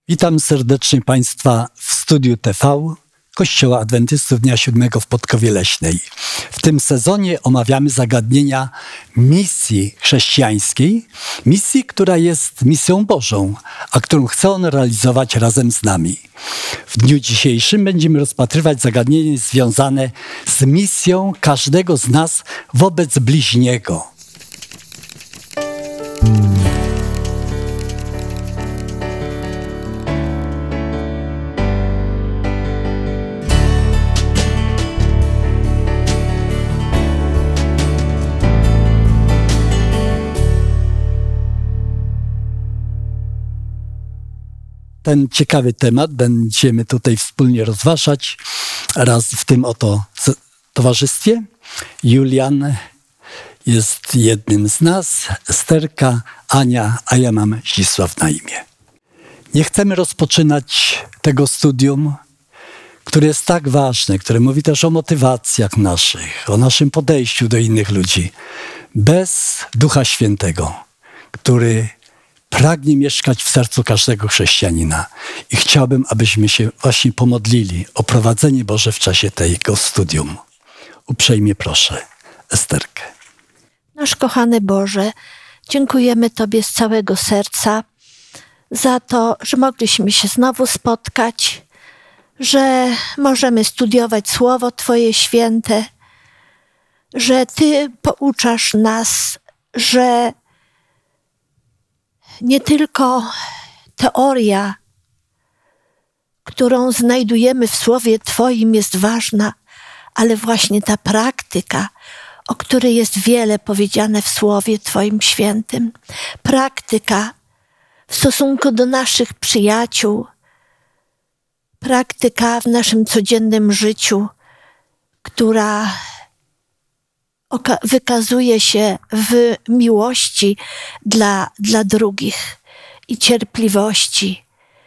Witam serdecznie Państwa w studiu TV Kościoła Adwentystów Dnia Siódmego w Podkowie Leśnej. W tym sezonie omawiamy zagadnienia misji chrześcijańskiej, misji, która jest misją Bożą, a którą chce On realizować razem z nami. W dniu dzisiejszym będziemy rozpatrywać zagadnienie związane z misją każdego z nas wobec bliźniego. Ten ciekawy temat będziemy tutaj wspólnie rozważać raz w tym oto towarzystwie. Julian jest jednym z nas, Esterka, Ania, a ja mam Zdzisław na imię. Nie chcemy rozpoczynać tego studium, które jest tak ważne, które mówi też o motywacjach naszych, o naszym podejściu do innych ludzi, bez Ducha Świętego, który pragnie mieszkać w sercu każdego chrześcijanina. I chciałbym, abyśmy się właśnie pomodlili o prowadzenie Boże w czasie tego studium. Uprzejmie proszę Esterkę. Nasz kochany Boże, dziękujemy Tobie z całego serca za to, że mogliśmy się znowu spotkać, że możemy studiować Słowo Twoje święte, że Ty pouczasz nas, że nie tylko teoria, którą znajdujemy w Słowie Twoim, jest ważna, ale właśnie ta praktyka, o której jest wiele powiedziane w Słowie Twoim świętym. Praktyka w stosunku do naszych przyjaciół, praktyka w naszym codziennym życiu, która wykazuje się w miłości dla drugich i cierpliwości.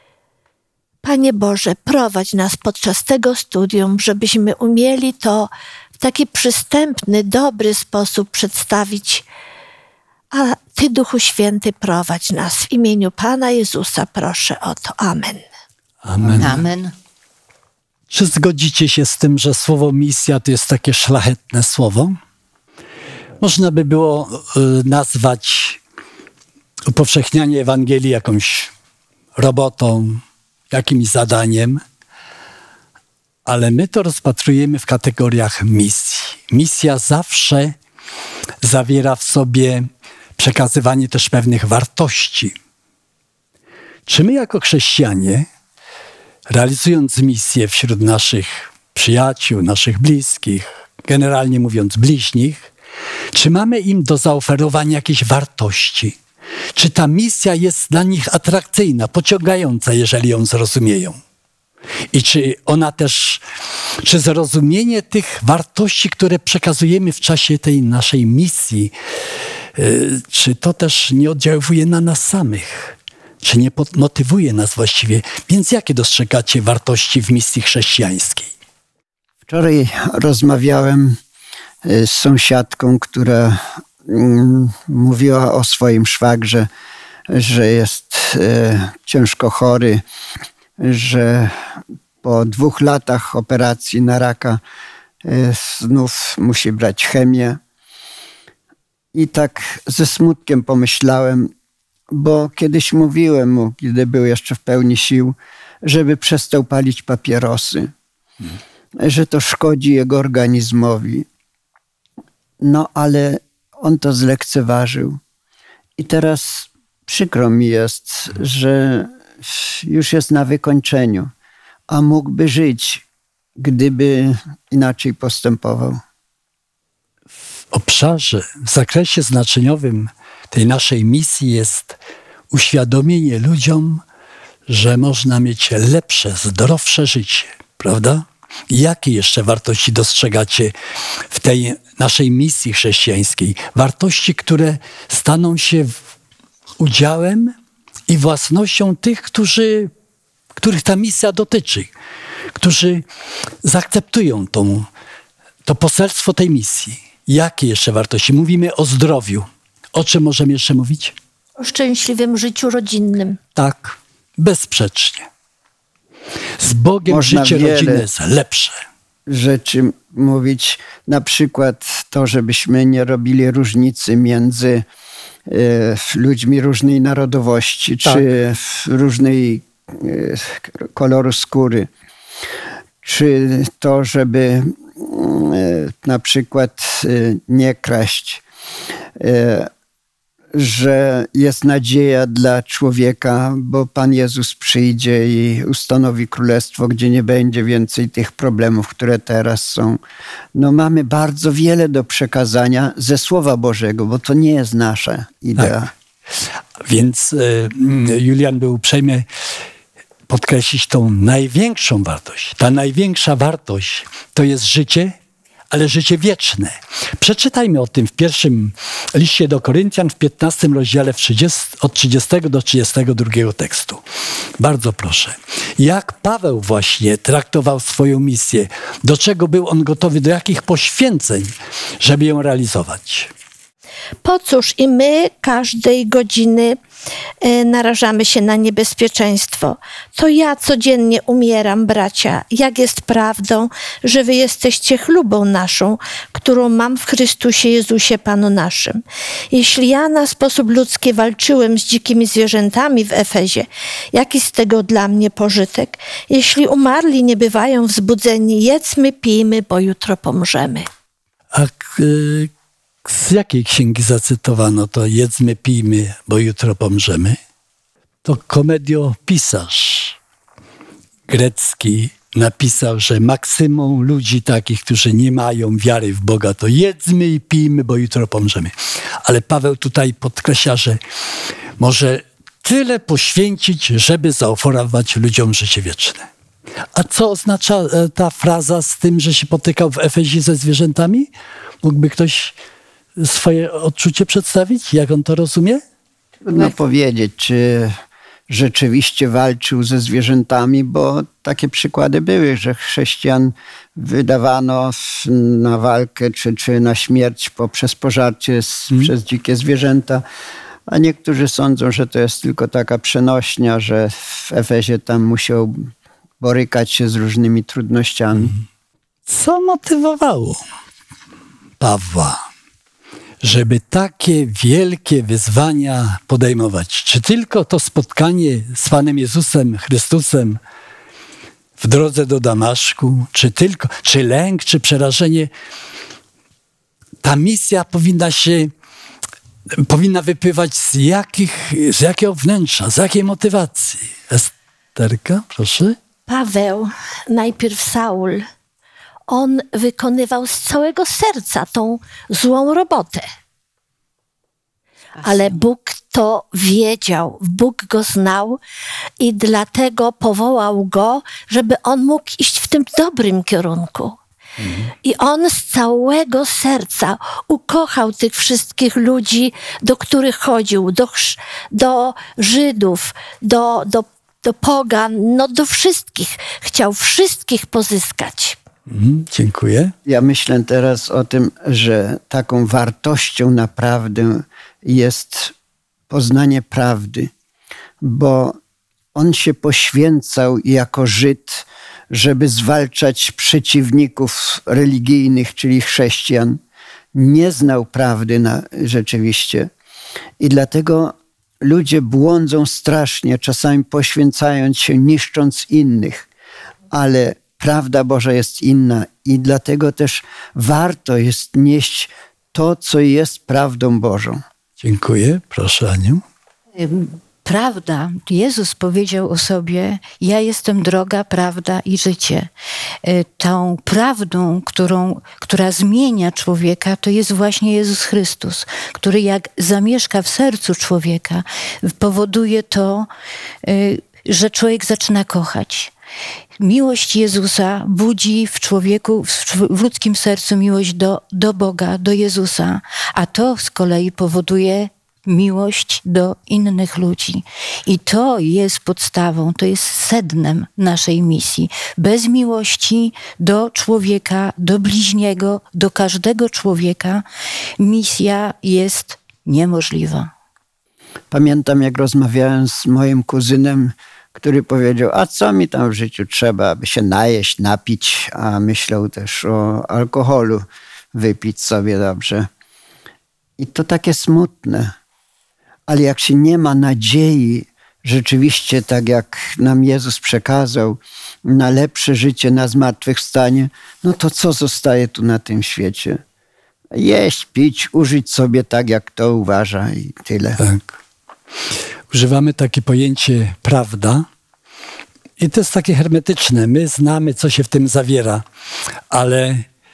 Panie Boże, prowadź nas podczas tego studium, żebyśmy umieli to w taki przystępny, dobry sposób przedstawić, a Ty, Duchu Święty, prowadź nas. W imieniu Pana Jezusa proszę o to. Amen. Amen. Amen. Czy zgodzicie się z tym, że słowo misja to jest takie szlachetne słowo? Można by było nazwać upowszechnianie Ewangelii jakąś robotą, jakimś zadaniem, ale my to rozpatrujemy w kategoriach misji. Misja zawsze zawiera w sobie przekazywanie też pewnych wartości. Czy my jako chrześcijanie, realizując misję wśród naszych przyjaciół, naszych bliskich, generalnie mówiąc bliźnich, czy mamy im do zaoferowania jakieś wartości? Czy ta misja jest dla nich atrakcyjna, pociągająca, jeżeli ją zrozumieją? I czy zrozumienie tych wartości, które przekazujemy w czasie tej naszej misji, czy to też nie oddziałuje na nas samych? Czy nie motywuje nas właściwie? Więc jakie dostrzegacie wartości w misji chrześcijańskiej? Wczoraj rozmawiałem z sąsiadką, która mówiła o swoim szwagrze, że jest ciężko chory, że po 2 latach operacji na raka znów musi brać chemię. I tak ze smutkiem pomyślałem, bo kiedyś mówiłem mu, kiedy był jeszcze w pełni sił, żeby przestał palić papierosy, że to szkodzi jego organizmowi. No ale on to zlekceważył. I teraz przykro mi jest, że już jest na wykończeniu, a mógłby żyć, gdyby inaczej postępował. W zakresie znaczeniowym tej naszej misji jest uświadomienie ludziom, że można mieć lepsze, zdrowsze życie, prawda? Jakie jeszcze wartości dostrzegacie w tej naszej misji chrześcijańskiej? Wartości, które staną się udziałem i własnością tych, których ta misja dotyczy, którzy zaakceptują to poselstwo tej misji. Jakie jeszcze wartości? Mówimy o zdrowiu. O czym możemy jeszcze mówić? O szczęśliwym życiu rodzinnym. Tak. bezsprzecznie. Z Bogiem Można życie wiele rodziny jest lepsze. Rzeczy mówić, na przykład to, żebyśmy nie robili różnicy między ludźmi różnej narodowości, Tak. czy różnej koloru skóry, czy to, żeby na przykład nie kraść, że jest nadzieja dla człowieka, bo Pan Jezus przyjdzie i ustanowi królestwo, gdzie nie będzie więcej tych problemów, które teraz są. No mamy bardzo wiele do przekazania ze Słowa Bożego, bo to nie jest nasza idea. Tak. Więc Julian był uprzejmy podkreślić tą największą wartość. Ta największa wartość to jest życie, ale życie wieczne. Przeczytajmy o tym w pierwszym liście do Koryntian w 15 rozdziale od 30 do 32 tekstu. Bardzo proszę. Jak Paweł właśnie traktował swoją misję, do czego był on gotowy, do jakich poświęceń, żeby ją realizować. Po cóż i my każdej godziny narażamy się na niebezpieczeństwo. To ja codziennie umieram, bracia, jak jest prawdą, że wy jesteście chlubą naszą, którą mam w Chrystusie Jezusie Panu naszym. Jeśli ja na sposób ludzki walczyłem z dzikimi zwierzętami w Efezie, jaki z tego dla mnie pożytek? Jeśli umarli nie bywają wzbudzeni, jedzmy, pijmy, bo jutro pomrzemy. A z jakiej księgi zacytowano to jedzmy, pijmy, bo jutro pomrzemy? To komediopisarz grecki napisał, że maksymą ludzi takich, którzy nie mają wiary w Boga, to jedzmy i pijmy, bo jutro pomrzemy. Ale Paweł tutaj podkreśla, że może tyle poświęcić, żeby zaoferować ludziom życie wieczne. A co oznacza ta fraza z tym, że się potykał w Efezie ze zwierzętami? Mógłby ktoś swoje odczucie przedstawić? Jak on to rozumie? Trudno powiedzieć, czy rzeczywiście walczył ze zwierzętami, bo takie przykłady były, że chrześcijan wydawano na walkę czy na śmierć poprzez pożarcie przez dzikie zwierzęta. A niektórzy sądzą, że to jest tylko taka przenośnia, że w Efezie tam musiał borykać się z różnymi trudnościami. Co motywowało Pawła, żeby takie wielkie wyzwania podejmować? Czy tylko to spotkanie z Panem Jezusem Chrystusem w drodze do Damaszku, czy lęk, czy przerażenie? Ta misja powinna wypływać z jakiego wnętrza, z jakiej motywacji? Esterka, proszę. Paweł, najpierw Saul, on wykonywał z całego serca tą złą robotę. Ale Bóg to wiedział, Bóg go znał i dlatego powołał go, żeby on mógł iść w tym dobrym kierunku. I on z całego serca ukochał tych wszystkich ludzi, do których chodził, do Żydów, do pogan, no do wszystkich. Chciał wszystkich pozyskać. Dziękuję. Ja myślę teraz o tym, że taką wartością naprawdę jest poznanie prawdy, bo on się poświęcał jako Żyd, żeby zwalczać przeciwników religijnych, czyli chrześcijan. Nie znał prawdy rzeczywiście i dlatego ludzie błądzą strasznie, czasami poświęcając się, niszcząc innych, ale prawda Boża jest inna i dlatego też warto jest nieść to, co jest prawdą Bożą. Dziękuję. Proszę, Aniu. Prawda, Jezus powiedział o sobie, ja jestem droga, prawda i życie. Tą prawdą, która zmienia człowieka, to jest właśnie Jezus Chrystus, który jak zamieszka w sercu człowieka, powoduje to, że człowiek zaczyna kochać. Miłość Jezusa budzi w człowieku, w ludzkim sercu miłość do Boga, do Jezusa, a to z kolei powoduje miłość do innych ludzi. I to jest podstawą, to jest sednem naszej misji. Bez miłości do człowieka, do bliźniego, do każdego człowieka misja jest niemożliwa. Pamiętam, jak rozmawiałem z moim kuzynem, który powiedział, a co mi tam w życiu trzeba, aby się najeść, napić, a myślał też o alkoholu, wypić sobie dobrze. I to takie smutne. Ale jak się nie ma nadziei, rzeczywiście tak jak nam Jezus przekazał, na lepsze życie, na zmartwychwstanie, no to co zostaje tu na tym świecie? Jeść, pić, użyć sobie tak, jak to uważa i tyle. Tak. Używamy takie pojęcie prawda i to jest takie hermetyczne. My znamy, co się w tym zawiera, ale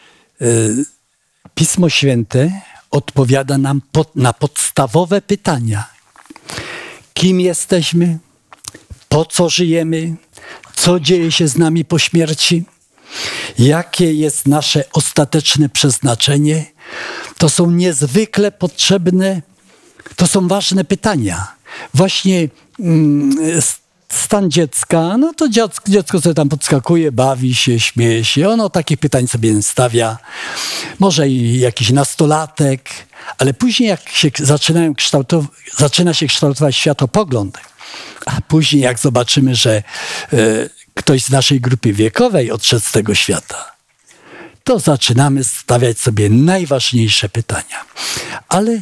Pismo Święte odpowiada nam na podstawowe pytania. Kim jesteśmy? Po co żyjemy? Co dzieje się z nami po śmierci? Jakie jest nasze ostateczne przeznaczenie? To są niezwykle potrzebne, to są ważne pytania. Właśnie stan dziecka, no to dziecko sobie tam podskakuje, bawi się, śmieje się. Ono takich pytań sobie stawia. Może i jakiś nastolatek, ale później jak się zaczyna się kształtować światopogląd, a później jak zobaczymy, że ktoś z naszej grupy wiekowej odszedł z tego świata, to zaczynamy stawiać sobie najważniejsze pytania. Ale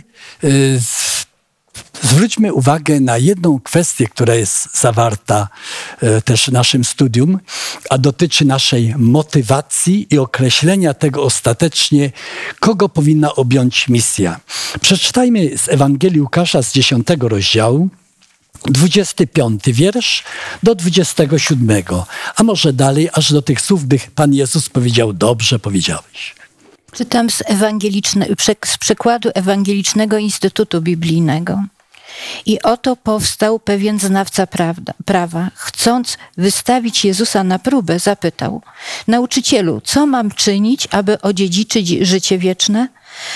zwróćmy uwagę na jedną kwestię, która jest zawarta też w naszym studium, a dotyczy naszej motywacji i określenia tego ostatecznie, kogo powinna objąć misja. Przeczytajmy z Ewangelii Łukasza z 10 rozdziału, 25 wiersz do 27, a może dalej, aż do tych słów, gdy Pan Jezus powiedział, dobrze powiedziałeś. Czytam z przekładu Ewangelicznego Instytutu Biblijnego. I oto powstał pewien znawca prawa. Chcąc wystawić Jezusa na próbę, zapytał: Nauczycielu, co mam czynić, aby odziedziczyć życie wieczne?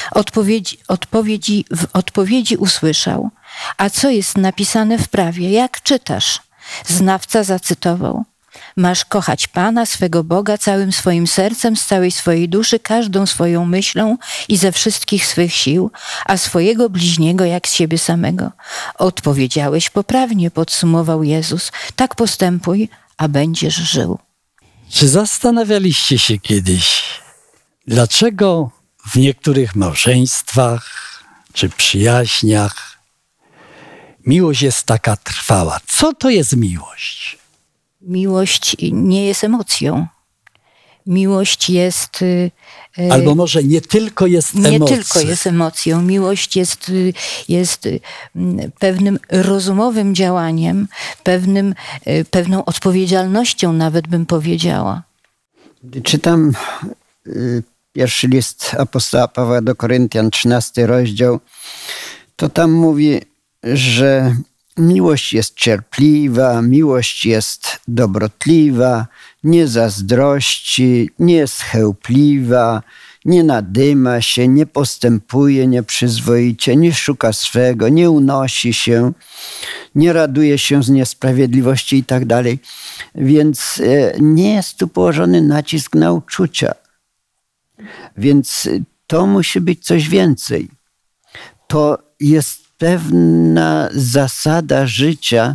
W odpowiedzi usłyszał: a co jest napisane w prawie? Jak czytasz? Znawca zacytował: masz kochać Pana, swego Boga, całym swoim sercem, z całej swojej duszy, każdą swoją myślą i ze wszystkich swych sił, a swojego bliźniego jak z siebie samego. Odpowiedziałeś poprawnie, podsumował Jezus. Tak postępuj, a będziesz żył. Czy zastanawialiście się kiedyś, dlaczego w niektórych małżeństwach czy przyjaźniach miłość jest taka trwała? Co to jest miłość? Miłość nie jest emocją. Miłość jest... Albo może nie tylko jest emocją. Nie tylko jest emocją. Miłość jest pewnym rozumowym działaniem, pewną odpowiedzialnością nawet bym powiedziała. Gdy czytam pierwszy list apostoła Pawła do Koryntian, 13 rozdział, to tam mówi, że miłość jest cierpliwa, miłość jest dobrotliwa, nie zazdrości, nie jest chełpliwa, nie nadyma się, nie postępuje nieprzyzwoicie, nie szuka swego, nie unosi się, nie raduje się z niesprawiedliwości i tak dalej. Więc nie jest tu położony nacisk na uczucia. Więc to musi być coś więcej. To jest pewna zasada życia,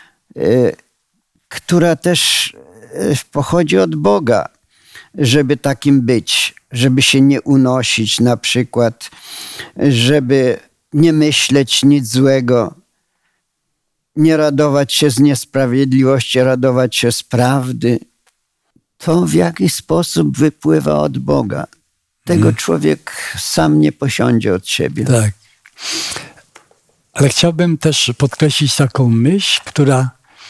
która też pochodzi od Boga, żeby takim być, żeby się nie unosić na przykład, żeby nie myśleć nic złego, nie radować się z niesprawiedliwości, radować się z prawdy. To w jakiś sposób wypływa od Boga. Tego człowiek sam nie posiądzie od siebie. Tak. Ale chciałbym też podkreślić taką myśl, która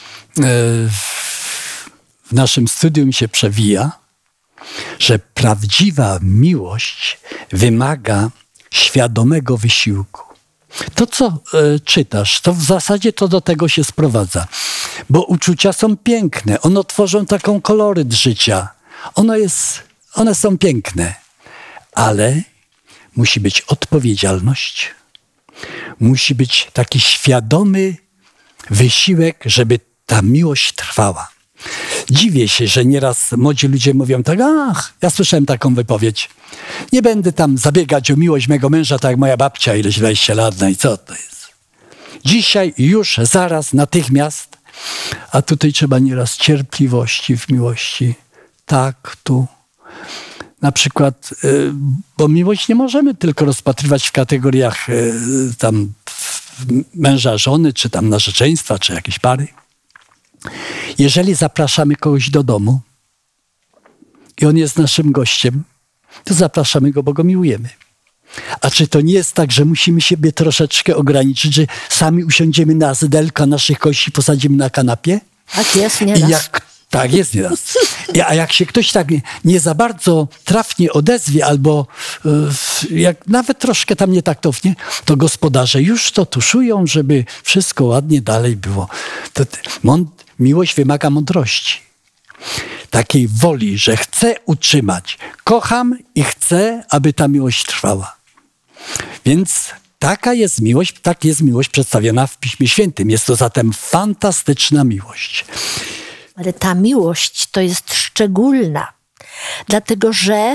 w naszym studium się przewija, że prawdziwa miłość wymaga świadomego wysiłku. To, co czytasz, to w zasadzie to do tego się sprowadza. Bo uczucia są piękne, one tworzą taką koloryt życia. One są piękne, ale musi być odpowiedzialność. Musi być taki świadomy wysiłek, żeby ta miłość trwała. Dziwię się, że nieraz młodzi ludzie mówią tak, ja słyszałem taką wypowiedź, nie będę tam zabiegać o miłość mego męża, tak jak moja babcia, ileś 20 lat, no i co to jest? Dzisiaj, już, zaraz, natychmiast A tutaj trzeba nieraz cierpliwości w miłości, taktu. Na przykład, bo miłość nie możemy tylko rozpatrywać w kategoriach tam męża, żony, czy tam narzeczeństwa, czy jakiejś pary. Jeżeli zapraszamy kogoś do domu i on jest naszym gościem, to zapraszamy go, bo go miłujemy. A czy to nie jest tak, że musimy siebie troszeczkę ograniczyć, że sami usiądziemy na zydelka naszych kości, posadzimy na kanapie? Tak jest nieraz. Tak jest nieraz. A jak się ktoś tak nie za bardzo trafnie odezwie, albo jak nawet troszkę tam nietaktownie, to gospodarze już to tuszują, żeby wszystko ładnie dalej było. Miłość wymaga mądrości. Takiej woli, że chcę utrzymać. Kocham i chcę, aby ta miłość trwała. Więc tak jest miłość przedstawiona w Piśmie Świętym. Jest to zatem fantastyczna miłość. Ale ta miłość to jest szczególna, dlatego że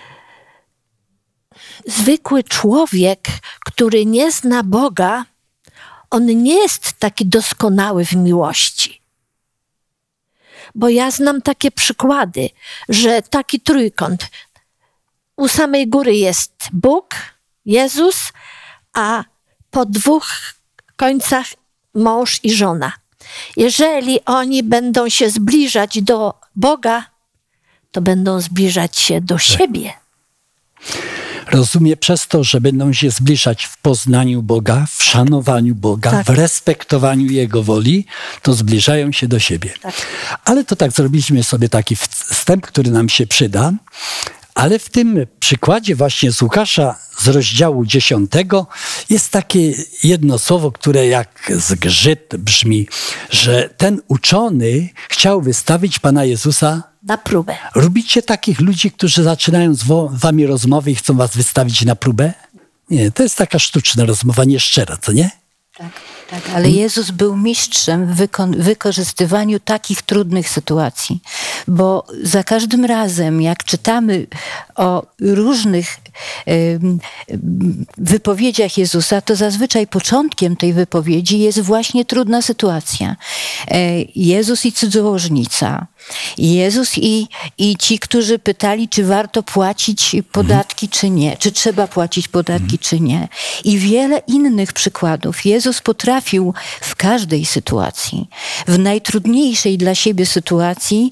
zwykły człowiek, który nie zna Boga, on nie jest taki doskonały w miłości. Bo ja znam takie przykłady, że taki trójkąt, u samej góry jest Bóg, Jezus, a po dwóch końcach mąż i żona. Jeżeli oni będą się zbliżać do Boga, to będą zbliżać się do siebie. Rozumie przez to, że będą się zbliżać w poznaniu Boga, w szanowaniu Boga, tak, w respektowaniu Jego woli, to zbliżają się do siebie. Tak. Ale to tak zrobiliśmy sobie taki wstęp, który nam się przyda. Ale w tym przykładzie właśnie z Łukasza z rozdziału 10 jest takie jedno słowo, które jak zgrzyt brzmi, że ten uczony chciał wystawić Pana Jezusa na próbę. Lubicie takich ludzi, którzy zaczynają z wami rozmowy i chcą was wystawić na próbę? Nie, to jest taka sztuczna rozmowa, nieszczera, co nie? Tak, ale Jezus był mistrzem w wykorzystywaniu takich trudnych sytuacji, bo za każdym razem, jak czytamy o różnych wypowiedziach Jezusa, to zazwyczaj początkiem tej wypowiedzi jest właśnie trudna sytuacja. Jezus i cudzołożnica. Jezus i ci, którzy pytali, czy warto płacić podatki, czy nie. Czy trzeba płacić podatki, czy nie. I wiele innych przykładów. Jezus potrafił w każdej sytuacji, w najtrudniejszej dla siebie sytuacji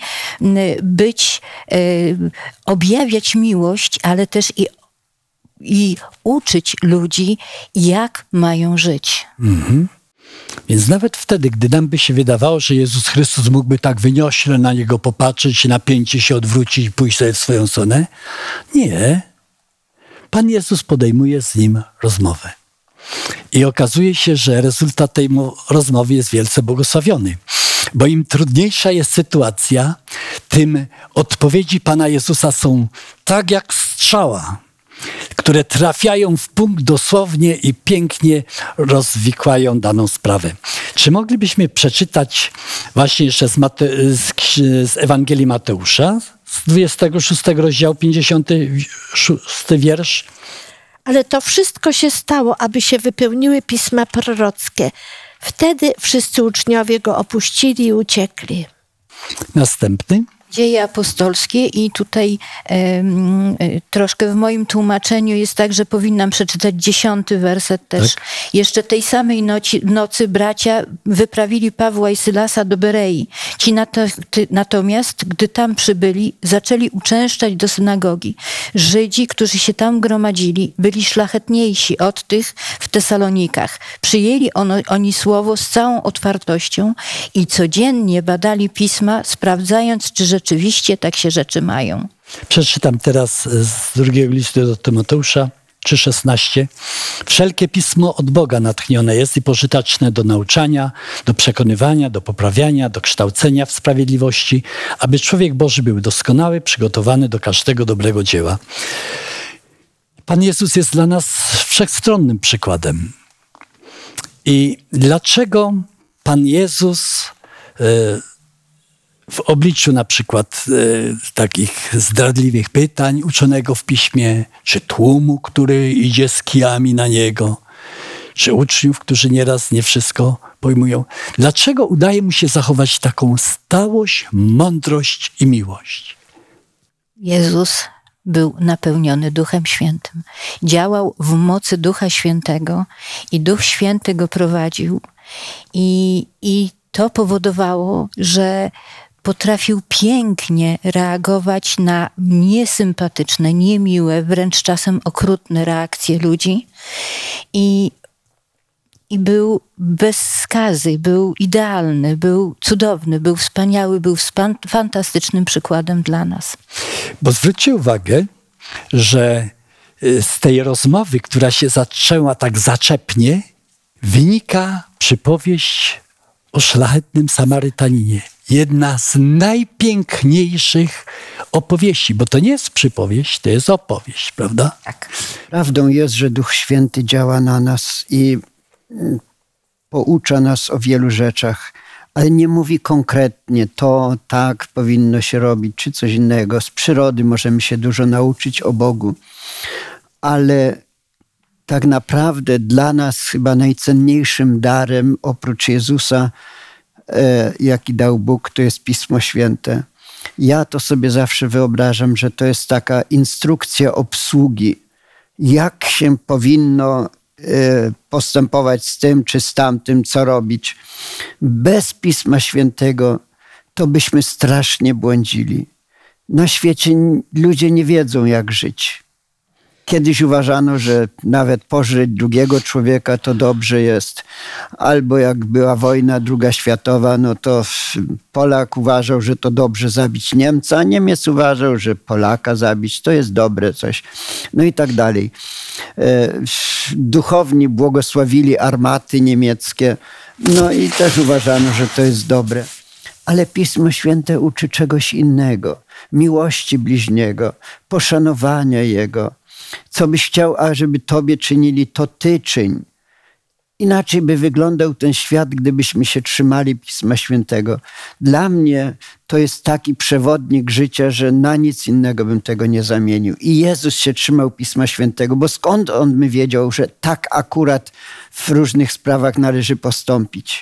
objawiać miłość, ale też i uczyć ludzi, jak mają żyć. Więc nawet wtedy, gdy nam by się wydawało, że Jezus Chrystus mógłby tak wyniośle na Niego popatrzeć, napięcie się odwrócić i pójść sobie w swoją stronę, nie. Pan Jezus podejmuje z Nim rozmowę. I okazuje się, że rezultat tej rozmowy jest wielce błogosławiony. Bo im trudniejsza jest sytuacja, tym odpowiedzi Pana Jezusa są tak jak strzała, które trafiają w punkt dosłownie i pięknie rozwikłają daną sprawę. Czy moglibyśmy przeczytać właśnie jeszcze z Ewangelii Mateusza, z 26 rozdziału, 56 wiersz? Ale to wszystko się stało, aby się wypełniły pisma prorockie. Wtedy wszyscy uczniowie go opuścili i uciekli. Następny. Dzieje apostolskie i tutaj troszkę w moim tłumaczeniu jest tak, że powinnam przeczytać 10 werset też. Tak. Jeszcze tej samej nocy bracia wyprawili Pawła i Sylasa do Berei. Ci natomiast, gdy tam przybyli, zaczęli uczęszczać do synagogi. Żydzi, którzy się tam gromadzili, byli szlachetniejsi od tych w Tesalonikach. Przyjęli oni słowo z całą otwartością i codziennie badali pisma, sprawdzając, czy rzeczywiście tak się rzeczy mają. Przeczytam teraz z drugiego listu do Tymoteusza 3,16. Wszelkie pismo od Boga natchnione jest i pożyteczne do nauczania, do przekonywania, do poprawiania, do kształcenia w sprawiedliwości, aby człowiek Boży był doskonały, przygotowany do każdego dobrego dzieła. Pan Jezus jest dla nas wszechstronnym przykładem. I dlaczego Pan Jezus w obliczu na przykład takich zdradliwych pytań uczonego w piśmie, czy tłumu, który idzie z kijami na niego, czy uczniów, którzy nieraz nie wszystko pojmują. Dlaczego udaje mu się zachować taką stałość, mądrość i miłość? Jezus był napełniony Duchem Świętym. Działał w mocy Ducha Świętego i Duch Święty go prowadził. I to powodowało, że potrafił pięknie reagować na niesympatyczne, niemiłe, wręcz czasem okrutne reakcje ludzi. I był bez skazy, był idealny, był cudowny, był wspaniały, był fantastycznym przykładem dla nas. Bo zwróćcie uwagę, że z tej rozmowy, która się zaczęła tak zaczepnie, wynika przypowieść o szlachetnym Samarytaninie. Jedna z najpiękniejszych opowieści, bo to nie jest przypowieść, to jest opowieść, prawda? Tak. Prawdą jest, że Duch Święty działa na nas i poucza nas o wielu rzeczach, ale nie mówi konkretnie to, tak powinno się robić, czy coś innego. Z przyrody możemy się dużo nauczyć o Bogu, ale tak naprawdę dla nas chyba najcenniejszym darem oprócz Jezusa, jaki dał Bóg, to jest Pismo Święte. Ja to sobie zawsze wyobrażam, że to jest taka instrukcja obsługi, jak się powinno postępować z tym czy z tamtym, co robić. Bez Pisma Świętego to byśmy strasznie błądzili. Na świecie ludzie nie wiedzą, jak żyć. Kiedyś uważano, że nawet pożyć drugiego człowieka to dobrze jest. Albo jak była wojna II światowa, no to Polak uważał, że to dobrze zabić Niemca, a Niemiec uważał, że Polaka zabić to jest dobre coś. No i tak dalej. Duchowni błogosławili armaty niemieckie, no i też uważano, że to jest dobre. Ale Pismo Święte uczy czegoś innego. Miłości bliźniego, poszanowania Jego. Co byś chciał, ażeby tobie czynili, to ty czyń. Inaczej by wyglądał ten świat, gdybyśmy się trzymali Pisma Świętego. Dla mnie to jest taki przewodnik życia, że na nic innego bym tego nie zamienił. I Jezus się trzymał Pisma Świętego, bo skąd on by wiedział, że tak akurat w różnych sprawach należy postąpić?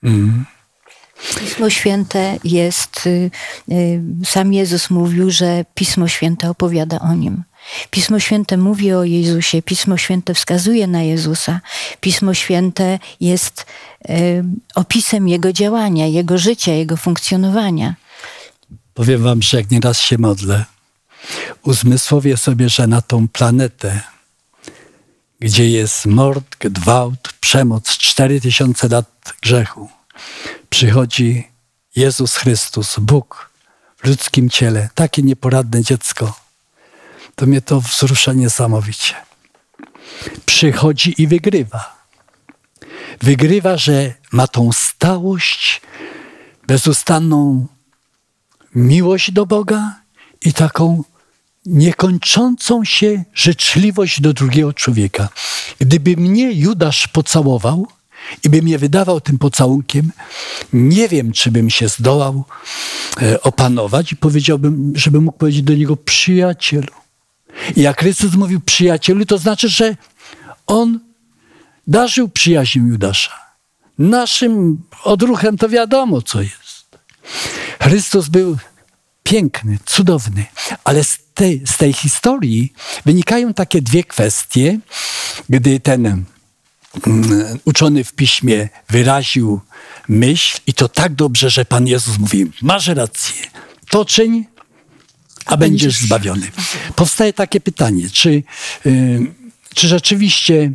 Pismo Święte jest, sam Jezus mówił, że Pismo Święte opowiada o Nim. Pismo Święte mówi o Jezusie, Pismo Święte wskazuje na Jezusa. Pismo Święte jest opisem Jego działania, Jego życia, Jego funkcjonowania. Powiem wam, że jak nieraz się modlę, uzmysłowię sobie, że na tą planetę, gdzie jest mord, gwałt, przemoc, 4000 lat grzechu, przychodzi Jezus Chrystus, Bóg w ludzkim ciele, takie nieporadne dziecko, to mnie to wzrusza niesamowicie. Przychodzi i wygrywa. Wygrywa, że ma tą stałość, bezustanną miłość do Boga i taką niekończącą się życzliwość do drugiego człowieka. Gdyby mnie Judasz pocałował i by mnie wydawał tym pocałunkiem, nie wiem, czy bym się zdołał opanować i powiedziałbym, żebym mógł powiedzieć do niego przyjacielu. I jak Chrystus mówił przyjacielu, to znaczy, że on darzył przyjaźnią Judasza. Naszym odruchem to wiadomo, co jest. Chrystus był piękny, cudowny, ale z tej historii wynikają takie dwie kwestie, gdy ten uczony w piśmie wyraził myśl i to tak dobrze, że Pan Jezus mówi, masz rację, to czyń, a będziesz zbawiony. Powstaje takie pytanie, czy rzeczywiście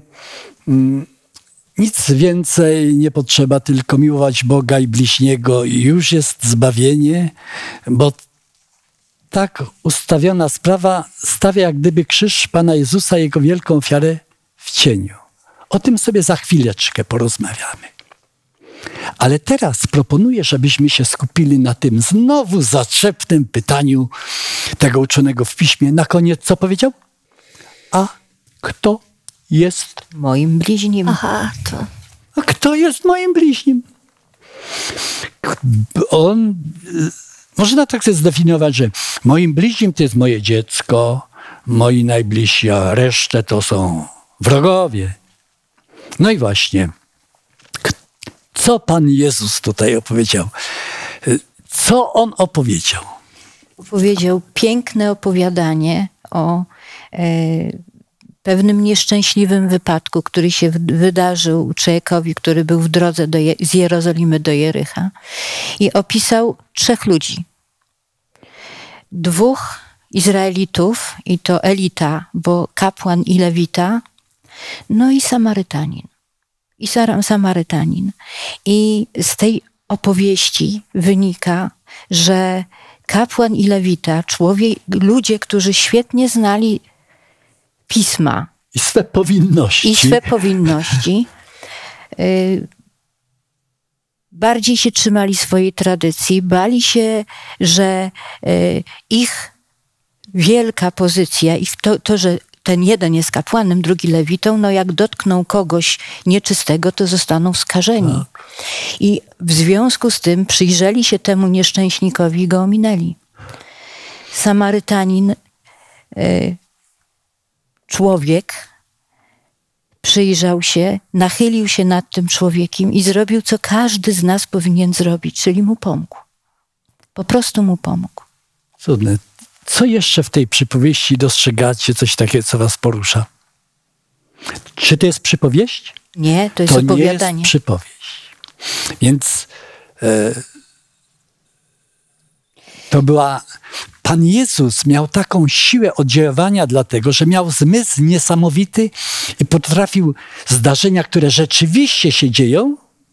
nic więcej nie potrzeba, tylko miłować Boga i bliźniego i już jest zbawienie, bo tak ustawiona sprawa stawia jak gdyby krzyż Pana Jezusa, Jego wielką ofiarę w cieniu. O tym sobie za chwileczkę porozmawiamy. Ale teraz proponuję, żebyśmy się skupili na tym znowu zaczepnym pytaniu tego uczonego w piśmie. Na koniec co powiedział? A kto jest moim bliźnim? Aha, to... A kto jest moim bliźnim? On, można tak sobie zdefiniować, że moim bliźnim to jest moje dziecko, moi najbliżsi, a resztę to są wrogowie. No i właśnie, co Pan Jezus tutaj opowiedział? Co On opowiedział? Opowiedział piękne opowiadanie o pewnym nieszczęśliwym wypadku, który się wydarzył człowiekowi, który był w drodze z Jerozolimy do Jericha. I opisał 3 ludzi. 2 Izraelitów, i to elita, bo kapłan i lewita, no i Samarytanin. Samarytanin. I z tej opowieści wynika, że kapłan i lewita, ludzie, którzy świetnie znali Pisma i swe powinności, bardziej się trzymali swojej tradycji, bali się, że ich wielka pozycja, to, że ten jeden jest kapłanem, drugi lewitą, no jak dotkną kogoś nieczystego, to zostaną skażeni. Tak. I w związku z tym przyjrzeli się temu nieszczęśnikowi i go ominęli. Samarytanin, człowiek, przyjrzał się, nachylił się nad tym człowiekiem i zrobił, co każdy z nas powinien zrobić, czyli mu pomógł. Po prostu mu pomógł. Cudne. Co jeszcze w tej przypowieści dostrzegacie, coś takiego, co was porusza? Czy to jest przypowieść? Nie, to jest opowiadanie. To nie jest przypowieść. Więc to była... Pan Jezus miał taką siłę oddziaływania dlatego, że miał zmysł niesamowity i potrafił zdarzenia, które rzeczywiście się dzieją,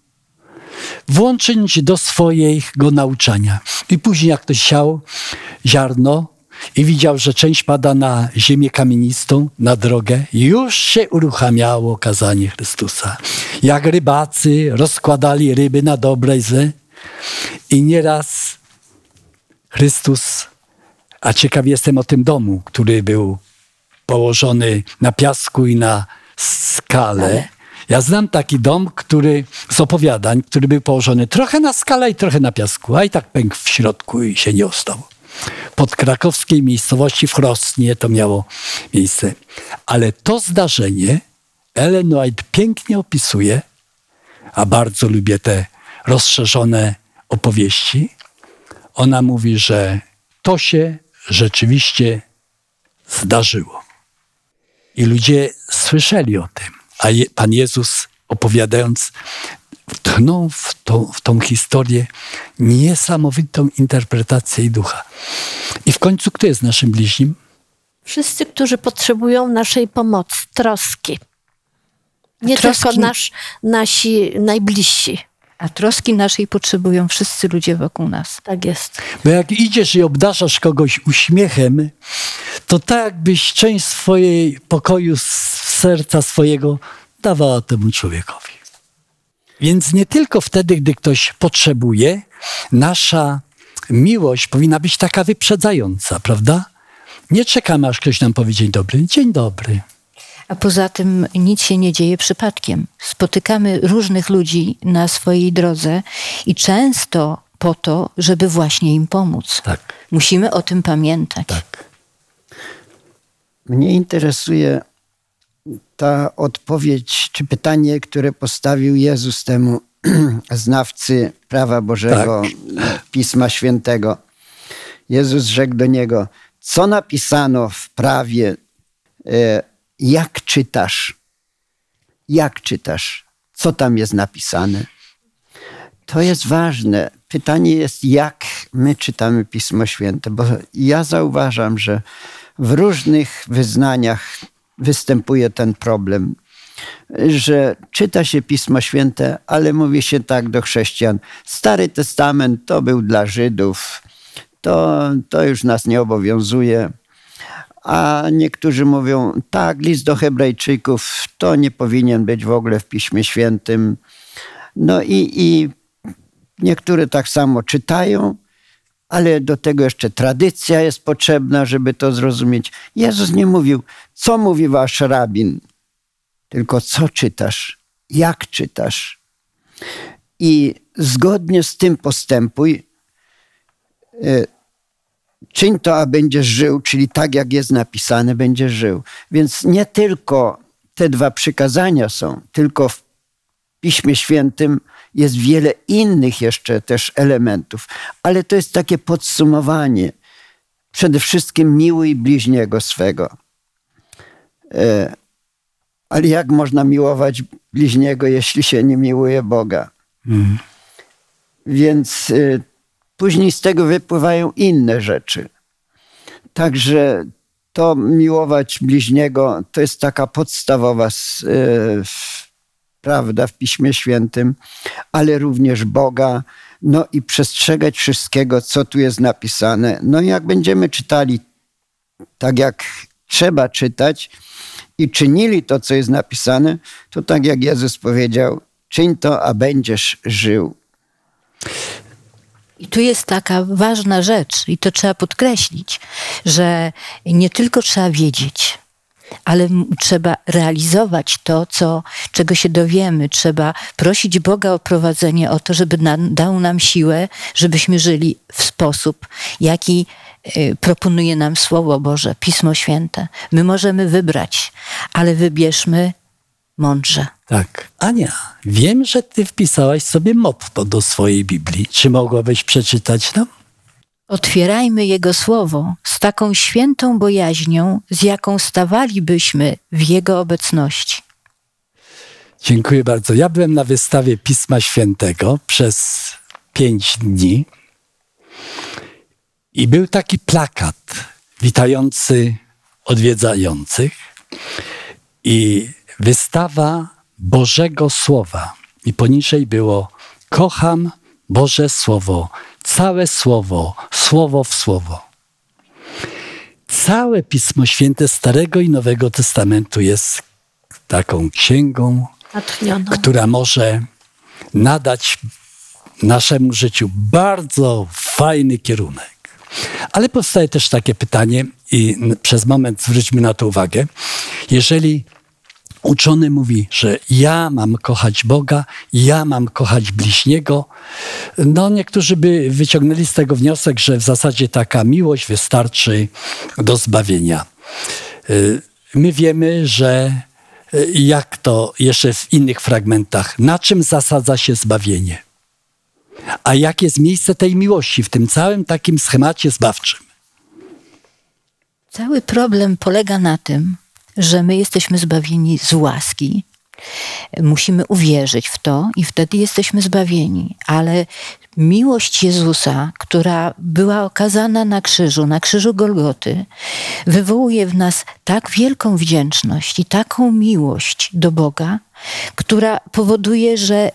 włączyć do swojego nauczania. I później jak ktoś siał ziarno i widział, że część pada na ziemię kamienistą, na drogę, już się uruchamiało kazanie Chrystusa. Jak rybacy rozkładali ryby na dobre i złe i nieraz Chrystus, a ciekaw jestem o tym domu, który był położony na piasku i na skale. Ja znam taki dom, z opowiadań, który był położony trochę na skale i trochę na piasku, a i tak pękł w środku i się nie ostał. Pod krakowskiej miejscowości w Chrostnie to miało miejsce. Ale to zdarzenie Ellen White pięknie opisuje, a bardzo lubię te rozszerzone opowieści. Ona mówi, że to się rzeczywiście zdarzyło. I ludzie słyszeli o tym. A Pan Jezus, opowiadając, wtchnął w tą historię niesamowitą interpretację i ducha. I w końcu kto jest naszym bliźnim? Wszyscy, którzy potrzebują naszej pomocy, troski. Nie tylko nasi najbliżsi. A troski naszej potrzebują wszyscy ludzie wokół nas. Tak jest. Bo jak idziesz i obdarzasz kogoś uśmiechem, to tak jakbyś część swojej pokoju, serca swojego dawała temu człowiekowi. Więc nie tylko wtedy, gdy ktoś potrzebuje, nasza miłość powinna być taka wyprzedzająca, prawda? Nie czekamy, aż ktoś nam powie dzień dobry. Dzień dobry. A poza tym nic się nie dzieje przypadkiem. Spotykamy różnych ludzi na swojej drodze i często po to, żeby właśnie im pomóc. Tak. Musimy o tym pamiętać. Tak. Mnie interesuje ta odpowiedź, czy pytanie, które postawił Jezus temu znawcy prawa Bożego, tak. Pisma Świętego. Jezus rzekł do niego, co napisano w prawie, jak czytasz? Jak czytasz? Co tam jest napisane? To jest ważne. Pytanie jest, jak my czytamy Pismo Święte, bo ja zauważam, że w różnych wyznaniach występuje ten problem, że czyta się Pismo Święte, ale mówi się tak do chrześcijan. Stary Testament to był dla Żydów, to już nas nie obowiązuje. A niektórzy mówią, tak, list do Hebrajczyków to nie powinien być w ogóle w Piśmie Świętym. No i niektórzy tak samo czytają, ale do tego jeszcze tradycja jest potrzebna, żeby to zrozumieć. Jezus nie mówił, co mówi wasz rabin, tylko co czytasz, jak czytasz. I zgodnie z tym postępuj, czyń to, a będziesz żył, czyli tak jak jest napisane, będziesz żył. Więc nie tylko te 2 przykazania są, tylko w Piśmie Świętym jest wiele innych jeszcze też elementów, ale to jest takie podsumowanie. Przede wszystkim miłuj bliźniego swego. Ale jak można miłować bliźniego, jeśli się nie miłuje Boga? Więc później z tego wypływają inne rzeczy. Także to miłować bliźniego to jest taka podstawowa prawda w Piśmie Świętym, ale również Boga, no i przestrzegać wszystkiego, co tu jest napisane. No i jak będziemy czytali tak, jak trzeba czytać i czynili to, co jest napisane, to tak jak Jezus powiedział, czyń to, a będziesz żył. I tu jest taka ważna rzecz, i to trzeba podkreślić, że nie tylko trzeba wiedzieć, ale trzeba realizować to, czego się dowiemy. Trzeba prosić Boga o prowadzenie, o to, żeby dał nam siłę, żebyśmy żyli w sposób, jaki proponuje nam Słowo Boże, Pismo Święte. My możemy wybrać, ale wybierzmy mądrze. Tak. Ania, wiem, że ty wpisałaś sobie motto do swojej Biblii. Czy mogłabyś przeczytać nam? Otwierajmy Jego Słowo z taką świętą bojaźnią, z jaką stawalibyśmy w Jego obecności. Dziękuję bardzo. Ja byłem na wystawie Pisma Świętego przez 5 dni i był taki plakat witający odwiedzających i wystawa Bożego Słowa. I poniżej było: kocham Boże Słowo, całe Słowo, słowo w słowo. Całe Pismo Święte Starego i Nowego Testamentu jest taką księgą, natchnioną, która może nadać naszemu życiu bardzo fajny kierunek. Ale powstaje też takie pytanie i przez moment zwróćmy na to uwagę. Jeżeli uczony mówi, że ja mam kochać Boga, ja mam kochać bliźniego, no niektórzy by wyciągnęli z tego wniosek, że w zasadzie taka miłość wystarczy do zbawienia. My wiemy, że jak to jeszcze w innych fragmentach, na czym zasadza się zbawienie? A jakie jest miejsce tej miłości w tym całym takim schemacie zbawczym? Cały problem polega na tym, że my jesteśmy zbawieni z łaski. Musimy uwierzyć w to i wtedy jesteśmy zbawieni. Ale miłość Jezusa, która była okazana na krzyżu Golgoty, wywołuje w nas tak wielką wdzięczność i taką miłość do Boga, która powoduje, że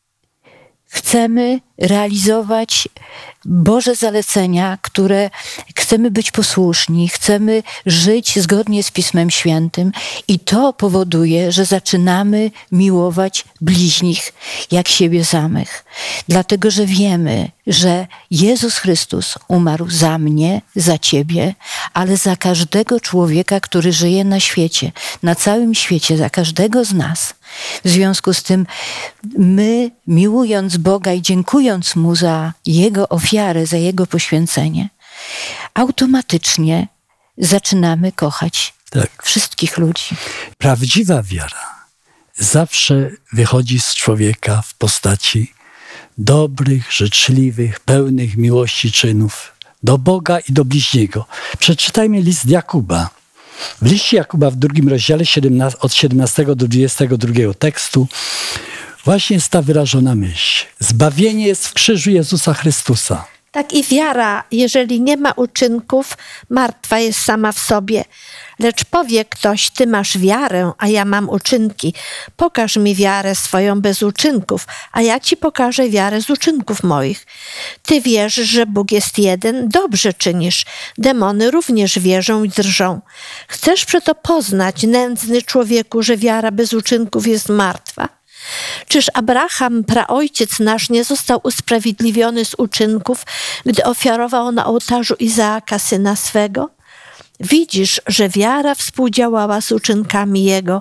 chcemy realizować Boże zalecenia, które chcemy być posłuszni, chcemy żyć zgodnie z Pismem Świętym i to powoduje, że zaczynamy miłować bliźnich jak siebie samych. Dlatego, że wiemy, że Jezus Chrystus umarł za mnie, za ciebie, ale za każdego człowieka, który żyje na świecie, na całym świecie, za każdego z nas. W związku z tym my, miłując Boga i dziękując Mu za Jego ofiarę, za Jego poświęcenie, automatycznie zaczynamy kochać wszystkich ludzi. Prawdziwa wiara zawsze wychodzi z człowieka w postaci dobrych, życzliwych, pełnych miłości czynów do Boga i do bliźniego. Przeczytajmy list Jakuba. W liście Jakuba w 2 rozdziale od 17 do 22 tekstu właśnie jest ta wyrażona myśl. Zbawienie jest w krzyżu Jezusa Chrystusa. Tak i wiara, jeżeli nie ma uczynków, martwa jest sama w sobie. Lecz powie ktoś, ty masz wiarę, a ja mam uczynki. Pokaż mi wiarę swoją bez uczynków, a ja ci pokażę wiarę z uczynków moich. Ty wierzysz, że Bóg jest jeden? Dobrze czynisz. Demony również wierzą i drżą. Chcesz przeto poznać, nędzny człowieku, że wiara bez uczynków jest martwa? Czyż Abraham, praojciec nasz, nie został usprawiedliwiony z uczynków, gdy ofiarował na ołtarzu Izaaka, syna swego? Widzisz, że wiara współdziałała z uczynkami jego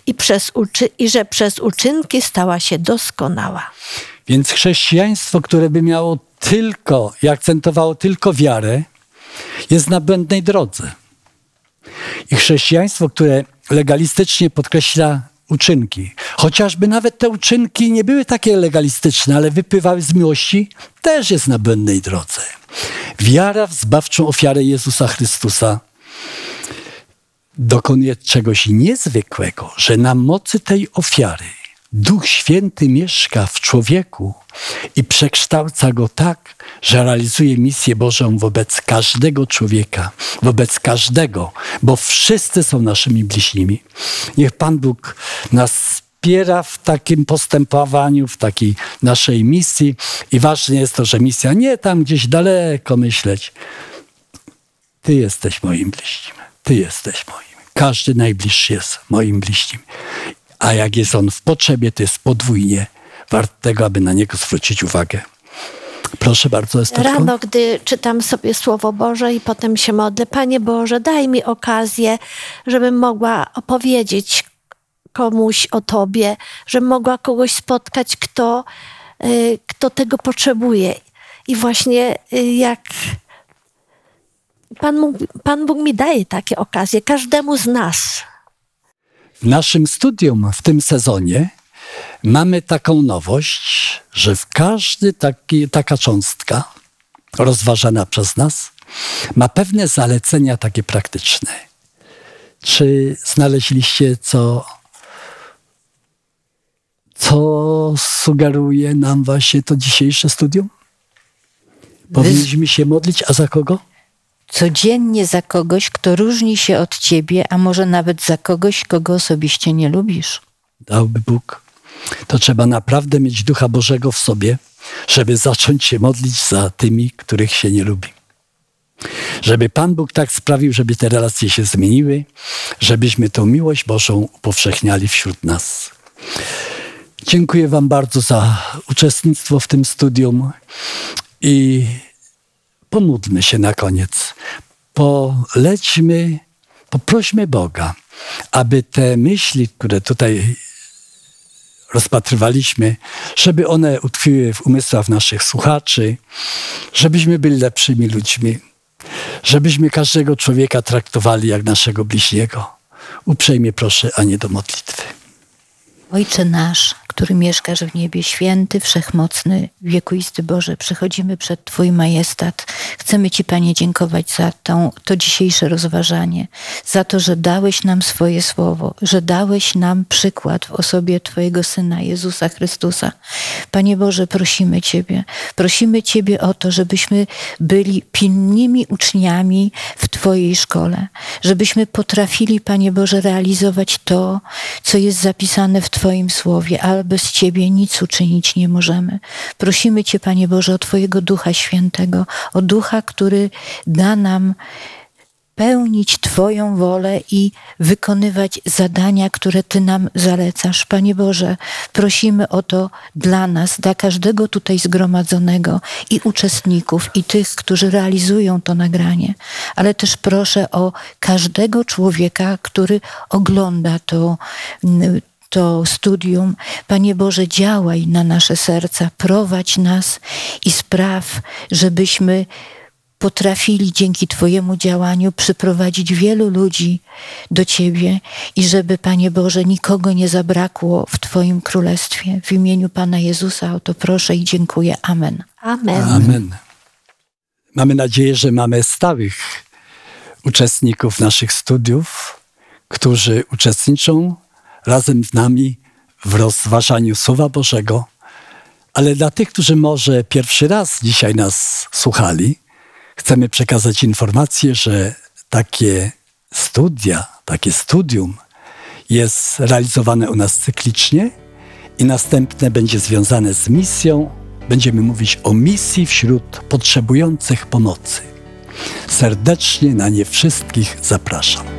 i że przez uczynki stała się doskonała. Więc chrześcijaństwo, które by miało tylko i akcentowało tylko wiarę, jest na błędnej drodze. I chrześcijaństwo, które legalistycznie podkreśla uczynki. Chociażby nawet te uczynki nie były takie legalistyczne, ale wypływały z miłości, też jest na błędnej drodze. Wiara w zbawczą ofiarę Jezusa Chrystusa dokonuje czegoś niezwykłego, że na mocy tej ofiary Duch Święty mieszka w człowieku i przekształca go tak, że realizuje misję Bożą wobec każdego człowieka, wobec każdego, bo wszyscy są naszymi bliźnimi. Niech Pan Bóg nas wspiera w takim postępowaniu, w takiej naszej misji i ważne jest to, że misja nie tam gdzieś daleko myśleć. Ty jesteś moim bliźnim. Ty jesteś moim. Każdy najbliższy jest moim bliźnim. A jak jest on w potrzebie, to jest podwójnie wart tego, aby na niego zwrócić uwagę. Proszę bardzo, Esterko. Rano, gdy czytam sobie Słowo Boże i potem się modlę, Panie Boże, daj mi okazję, żebym mogła opowiedzieć komuś o Tobie, żebym mogła kogoś spotkać, kto tego potrzebuje. I właśnie jak Pan Bóg mi daje takie okazje, każdemu z nas. W naszym studium w tym sezonie mamy taką nowość, że w taka cząstka rozważana przez nas ma pewne zalecenia takie praktyczne. Czy znaleźliście, co sugeruje nam właśnie to dzisiejsze studium? Powinniśmy się modlić, a za kogo? Codziennie za kogoś, kto różni się od ciebie, a może nawet za kogoś, kogo osobiście nie lubisz. Dałby Bóg. To trzeba naprawdę mieć Ducha Bożego w sobie, żeby zacząć się modlić za tymi, których się nie lubi. Żeby Pan Bóg tak sprawił, żeby te relacje się zmieniły, żebyśmy tą miłość Bożą upowszechniali wśród nas. Dziękuję Wam bardzo za uczestnictwo w tym studium i pomódlmy się na koniec. Poprośmy Boga, aby te myśli, które tutaj rozpatrywaliśmy, żeby one utkwiły w umysłach naszych słuchaczy, żebyśmy byli lepszymi ludźmi, żebyśmy każdego człowieka traktowali jak naszego bliźniego. Uprzejmie proszę, Anię, do modlitwy. Ojcze nasz, który mieszkasz w niebie, święty, wszechmocny, wiekuisty Boże, przychodzimy przed Twój majestat. Chcemy Ci, Panie, dziękować za to dzisiejsze rozważanie, za to, że dałeś nam swoje słowo, że dałeś nam przykład w osobie Twojego Syna, Jezusa Chrystusa. Panie Boże, prosimy Ciebie o to, żebyśmy byli pilnymi uczniami w Twojej szkole, żebyśmy potrafili, Panie Boże, realizować to, co jest zapisane w Twoim słowie, ale bez Ciebie nic uczynić nie możemy. Prosimy Cię, Panie Boże, o Twojego Ducha Świętego, o Ducha, który da nam pełnić Twoją wolę i wykonywać zadania, które Ty nam zalecasz. Panie Boże, prosimy o to dla nas, dla każdego tutaj zgromadzonego i uczestników, i tych, którzy realizują to nagranie. Ale też proszę o każdego człowieka, który ogląda to studium. Panie Boże, działaj na nasze serca, prowadź nas i spraw, żebyśmy potrafili dzięki Twojemu działaniu przyprowadzić wielu ludzi do Ciebie i żeby, Panie Boże, nikogo nie zabrakło w Twoim Królestwie. W imieniu Pana Jezusa o to proszę i dziękuję. Amen. Amen. Amen. Mamy nadzieję, że mamy stałych uczestników naszych studiów, którzy uczestniczą razem z nami w rozważaniu Słowa Bożego, ale dla tych, którzy może pierwszy raz dzisiaj nas słuchali, chcemy przekazać informację, że takie studium jest realizowane u nas cyklicznie i następne będzie związane z misją. Będziemy mówić o misji wśród potrzebujących pomocy. Serdecznie na nie wszystkich zapraszam.